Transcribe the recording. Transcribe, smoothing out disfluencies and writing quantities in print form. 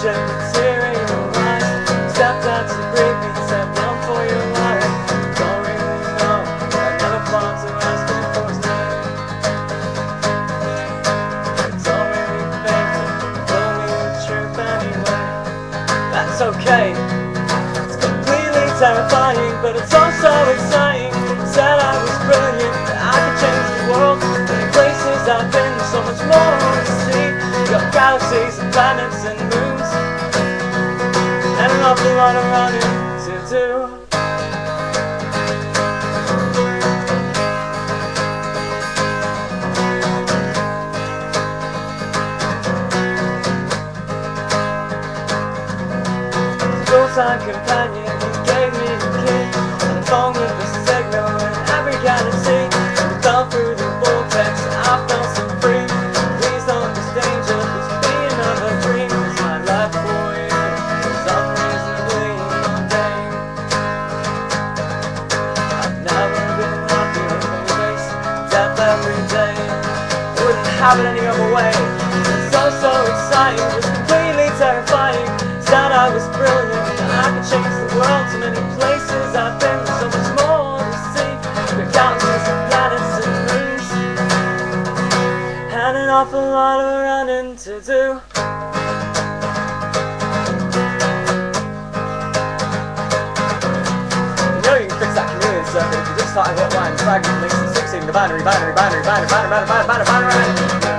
shed a tear in your eyes. Stepped out to greet me, said run for your life. Don't really know, I never thought to ask him for his name. He told me we were faithful, told me the truth anyway. That's okay, it's completely terrifying, but it's also exciting. Said I was brilliant, that I could change the world. Many places I've been, so much more to see. Got galaxies and planets and moons, and an awful lot of running to do. Full-time companion, he gave me a key and a phone with a signal in every galaxy. We fell through the vortex and I felt so free. Please don't this danger, please be another dream. Cause my life for you is unreasonably mundane. I've never been happier than this, death every day. Wouldn't have it any other way. It's so exciting, it was completely terrifying. Said I was brilliant, and I could change the world. So many places I've been, so much more to see. We've galaxies and planets and moons, and an awful lot of running to do. You know you can fix that Chameleon Circuit if you just start to hit lines, fragment links, and succeed in the binary.